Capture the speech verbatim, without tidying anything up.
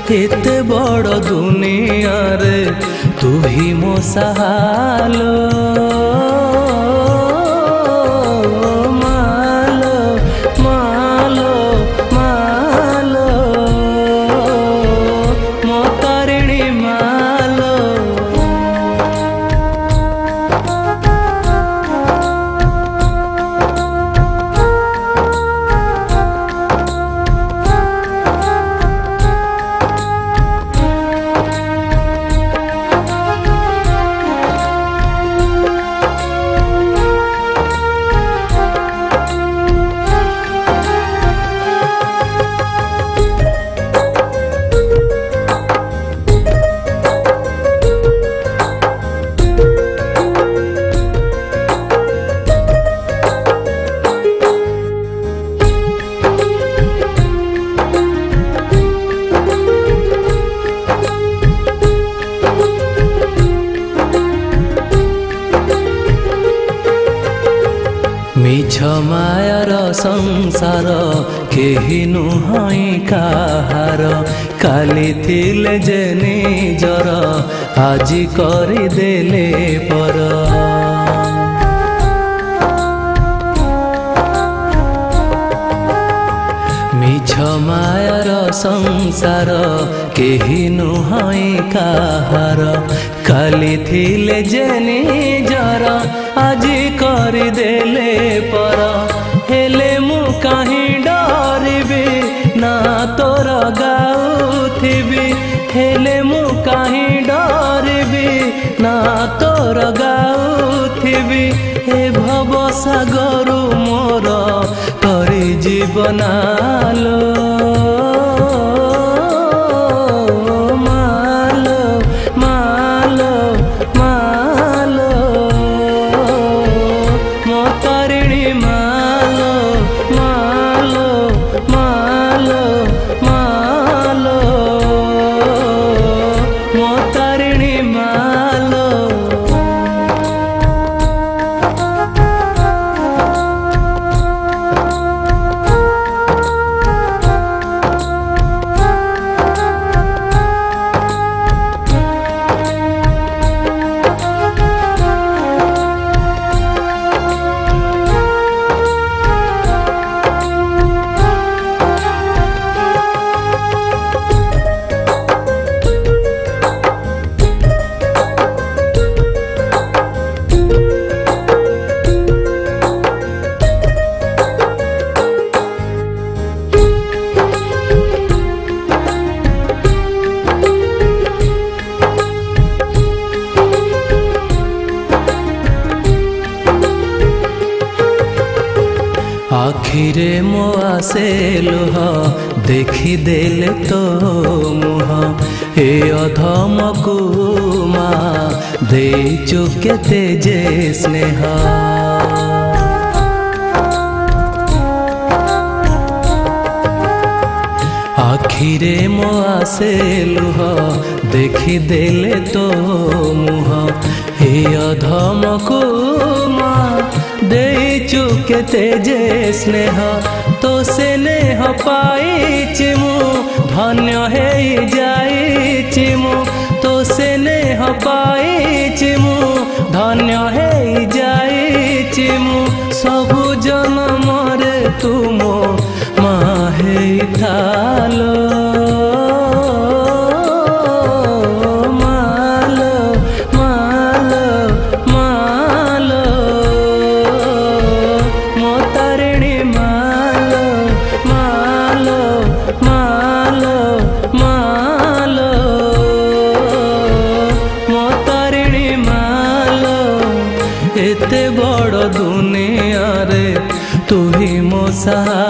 एते बड़ दुनिया रे तू ही मो सहालो मालो मालो मालो मो तारिणी मालो। मिछ मायार संसार केही नुहई काहार काली थिले जे निजर आजी करी देले पर। मिछ मायार संसार केही नुहई काहार काली थिले जे निजर आजी करी देले पर। हेले मु कहीं डरबी ना तोर गाउथिबी हेले मु कहीं डरबी ना तोर गाउथिबी हे भव सागर मोर करी जीवनालो मालो मालो मालो मो तारिणी मालो मालो मालो मालो मो तारिणी मालो। आखिरे मो आसे लुह देखी देले तो मुह ए अधम को माँ दे चुके जे स्नेह। आखिरे मो आसे लुह देखी देले तो मुह ए अधम को माँ दे चुके जे स्नेह। तो स्नेह पाइछि मु धन्य हे जाइछि मु तो स्नेह पाइछि मु धन्य हे जाइछि मु सबु जन्म रे तुम माँ हे थालो एते बड़ दुनिया रे तू ही मो सहारा।